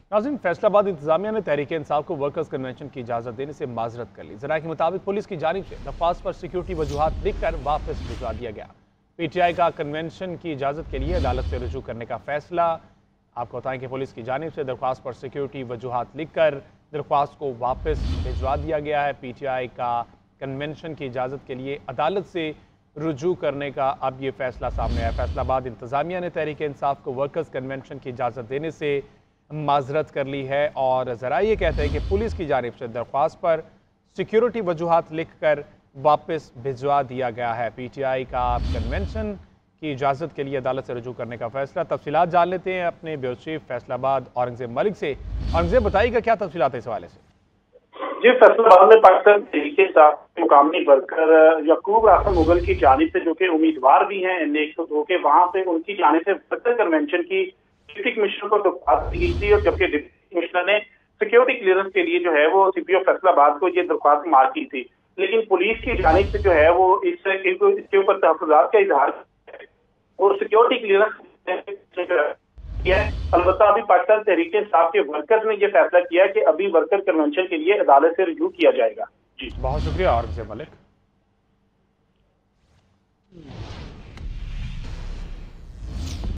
नाज़रीन, फैसलाबाद इंतजामिया ने तहरीक इंसाफ को वर्कर्स कन्वेंशन की इजाज़त देने से माजरत कर ली। ज़राए के मुताबिक पुलिस की जानिब से दरख्वास्त पर सिक्योरिटी वजूहात लिख कर वापस भिजवा दिया गया। PTI का कन्वेंशन की इजाज़त के लिए अदालत से रुजू करने का फैसला। आपको बताएं कि पुलिस की जानिब से दरख्वास्त पर सिक्योरिटी वजूहात लिख कर दरख्वास्त को वापस भिजवा दिया गया है। PTI का कन्वेंशन की इजाज़त के लिए अदालत से रुजू करने का अब ये फैसला सामने आया। फैसलाबाद इंतजामिया ने तहरीक इंसाफ को वर्कर्स कन्वेंशन की इजाज़त देने से माजरत कर ली है और ज़रा ये कहते हैं कि पुलिस की जानिब से दरख्वास्त पर सिक्योरिटी वजूहात लिख कर वापस भिजवा दिया गया है। PTI का कन्वेंशन की इजाज़त के लिए अदालत से रुजू करने का फैसला। तफसीलात जान लेते हैं अपने ब्यूरो चीफ फैसलाबाद औरंगज़ेब मलिक से। औरंगज़ेब, बताइएगा क्या तफसीलात है इस हवाले से? जी, फैसलाबाद में पाकिस्तान तहरीक इंसाफ के मुकामी वर्कर यकूब रासम मुगल की जानिब से, जो कि उम्मीदवार भी हैं NA-102 के, वहां से उनकी जानिब से वर्कर कन्वेंशन की डिप्टी कमिश्नर को दरख्वास्त दी गई थी और जबकि डिप्टी कमिश्नर ने सिक्योरिटी क्लियरेंस के लिए जो है वो CPO फैसलाबाद को ये दरख्वास्त मार्क की थी। लेकिन पुलिस की जानिब से जो है वो इसके ऊपर तहफ़्फ़ुज़ात का इजहार और सिक्योरिटी क्लियरेंस किया है। अलबत्ता अभी पाकिस्तान तहरीक इंसाफ के वर्कर्स ने यह फैसला किया कि अभी वर्कर कन्वेंशन के लिए अदालत से रिव्यू किया जाएगा। जी, बहुत शुक्रिया औरंगज़ेब मलिक।